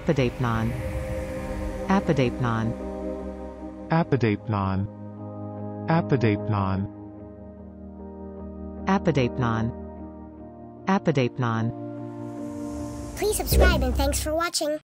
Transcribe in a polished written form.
apodeipnon, apodeipnon, apodeipnon, apodeipnon, apodeipnon, apodeipnon. Please subscribe and thanks for watching.